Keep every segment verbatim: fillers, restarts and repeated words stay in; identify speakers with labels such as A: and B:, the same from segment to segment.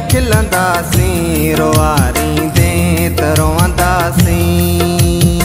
A: त खिलंदासीं, रोआरींदे त रोअंदासीं।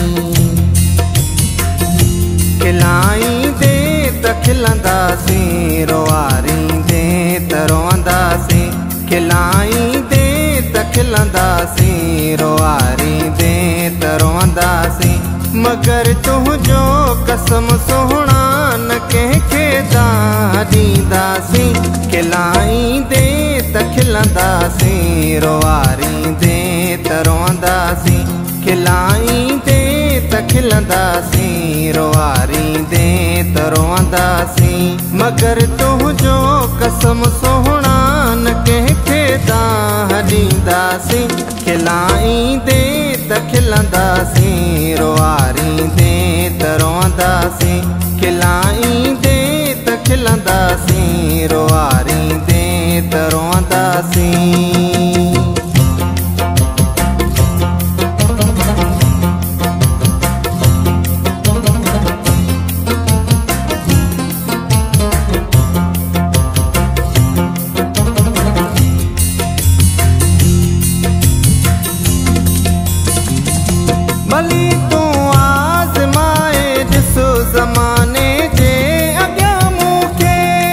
A: खिलाईंदे त खिलंदासीं, रोआरींदे त रोअंदासीं। खिलाईंदे त खिलंदासीं, रोआरींदे त रोअंदासीं। मगर तुंहिंजो कसम सोहणा न कंहिंखे दां ॾींदासीं। खिलाईंदे त खिलंदासीं, रोआरींदे त रोअंदासीं। खिलाईंदे त खिलंदासीं, रोआरींदे त रोअंदासीं। मगर तुंहिंजो कसम सोहणा न कंहिंखे दां ॾींदासीं। खिलाईंदे त खिलंदासीं, रोआरींदे त रोअंदासीं। खिलाईंदे त खिलंदासीं, रोआरींदे त रोअंदासीं। भली तूं आज़माए ॾिस ज़माने जे अॻियां मूंखे।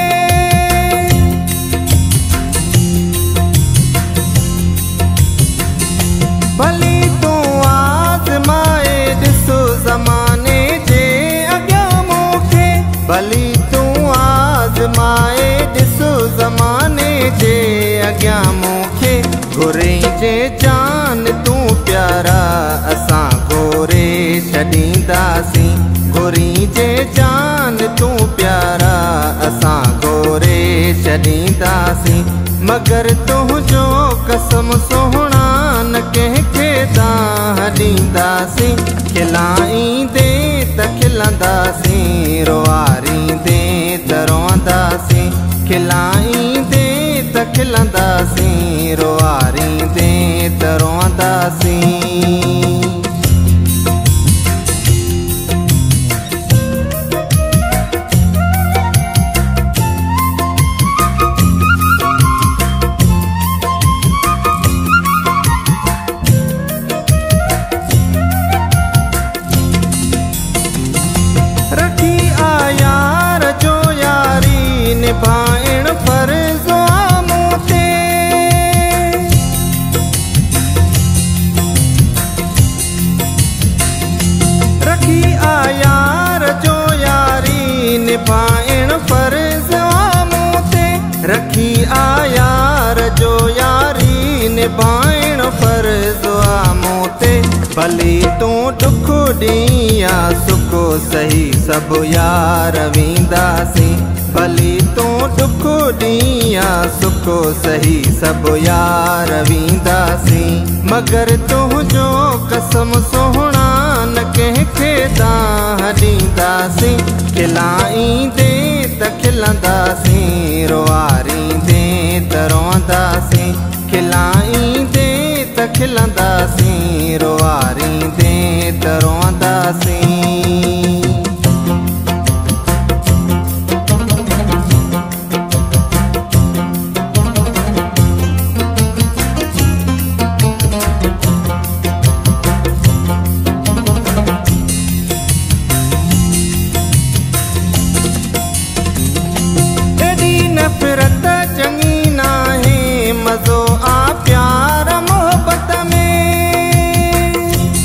A: भली तूं आज़माए ॾिस ज़माने जे अॻियां मूंखे। भली तूं आज़माए ॾिस ज़माने जे अॻियां मूंखे। घुरिजे जान तूं प्यारा असां गोरे छॾींदासीं। घुरिजे जान तूं प्यारा असां गोरे छॾींदासीं। मगर तुंहिंजो कसम सोहणा न कंहिंखे दां ॾींदासीं। खिलाईंदे त खिलंदासीं, रोआरींदे त रोअंदासीं। खिलाईंदे त खिलंदासीं, रोआरींदे त रोअंदासीं। रखी आ यार जो यारी निभाइण फर्ज़ आ मूं ते। रखी आ यार जो यारी निभाइण फर्ज़ आ मूं ते। रखी आ यार जो यारी निभाइण फर्ज़ आ मूं ते। भली तूं दुख ॾींहुं या सुख सही सभु यार वेंदासीं। भली तूं दुख ॾींहुं या सुख सही सभु यार वेंदासीं। मगर तुंहिंजो कसम सोहणा न कंहिंखे दां ॾींदासीं। खिलाईंदे त खिलंदासीं, रोआरींदे त रोअंदासीं। खिलाईंदे त खिलंदासीं, रोआरींदे त रोअंदासीं। एॾी नफ़रत चङी नाहे, मज़ो आ प्यार मोहब्बत में।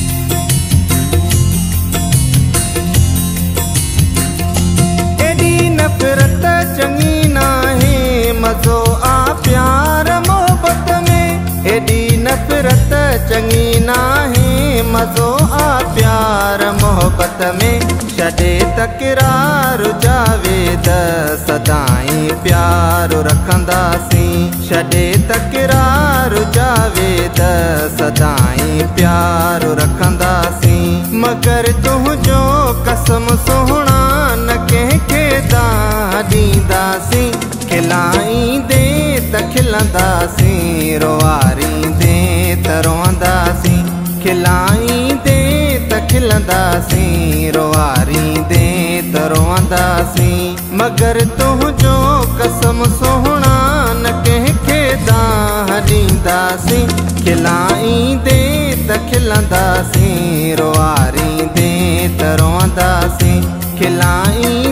A: एॾी नफ़रत चङी नाहे, मज़ो आ प्यार मोहब्बत में। एॾी नफ़रत चङी नाहे, मज़ो आ प्यार मोहब्बत में। छॾे तकरार जावेद सदाईं प्यार रखंदासीं। छॾे तकरार जावेद सदाईं प्यार रखंदासीं। मगर तुंहिंजो कसम सोहणा न कंहिंखे दां ॾींदासीं। खिलाईंदे त खिलंदासीं, रोआरींदे त रोअंदासीं। खिलाईंदे त खिलंदासीं, रोआरींदे त रोअंदासीं। मगर तुंहिंजो कसम सोहणा न कंहिंखे दां रोअंदासीं, खिलाईंदे त खिलंदासीं, रोआरींदे त रोअंदासीं, खिलाईं